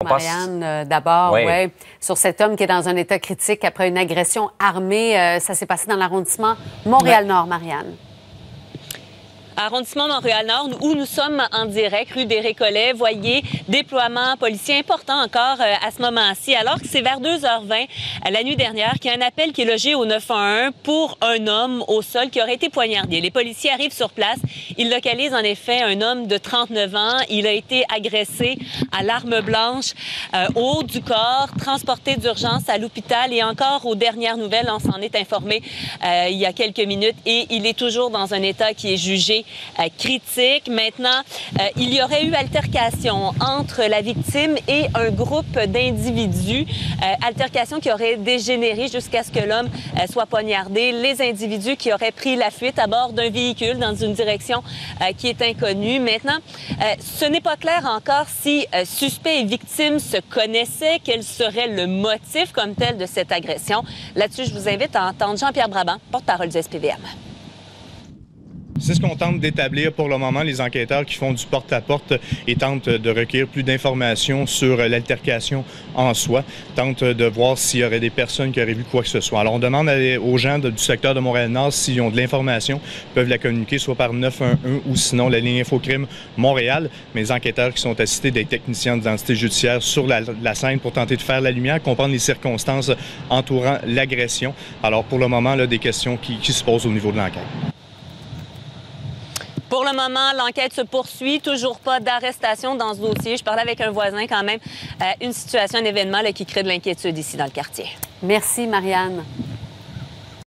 Marianne, d'abord, ouais, sur cet homme qui est dans un état critique après une agression armée. Ça s'est passé dans l'arrondissement Montréal-Nord, Marianne. Arrondissement Montréal-Nord, où nous sommes en direct, rue des Récollets. Voyez, déploiement policier important encore à ce moment-ci. Alors que c'est vers 2h20 la nuit dernière qu'il y a un appel qui est logé au 911 pour un homme au sol qui aurait été poignardé. Les policiers arrivent sur place. Ils localisent en effet un homme de 39 ans. Il a été agressé à l'arme blanche au haut du corps, transporté d'urgence à l'hôpital. Et encore aux dernières nouvelles, on s'en est informé il y a quelques minutes et il est toujours dans un état qui est jugé critique. Maintenant, il y aurait eu altercation entre la victime et un groupe d'individus. Altercation qui aurait dégénéré jusqu'à ce que l'homme soit poignardé. Les individus qui auraient pris la fuite à bord d'un véhicule dans une direction qui est inconnue. Maintenant, ce n'est pas clair encore si suspect et victime se connaissaient, quel serait le motif comme tel de cette agression. Là-dessus, je vous invite à entendre Jean-Pierre Brabant, porte-parole du SPVM. C'est ce qu'on tente d'établir pour le moment, les enquêteurs qui font du porte-à-porte et tentent de recueillir plus d'informations sur l'altercation en soi, tentent de voir s'il y aurait des personnes qui auraient vu quoi que ce soit. Alors on demande aux gens du secteur de Montréal-Nord s'ils ont de l'information, peuvent la communiquer soit par 911 ou sinon la ligne Infocrime Montréal. Mais les enquêteurs qui sont assistés des techniciens d'identité judiciaire sur la scène pour tenter de faire la lumière, comprendre les circonstances entourant l'agression. Alors pour le moment, là, des questions qui se posent au niveau de l'enquête. Pour le moment, l'enquête se poursuit. Toujours pas d'arrestation dans ce dossier. Je parlais avec un voisin quand même. Une situation, un événement là, qui crée de l'inquiétude ici dans le quartier. Merci, Marianne.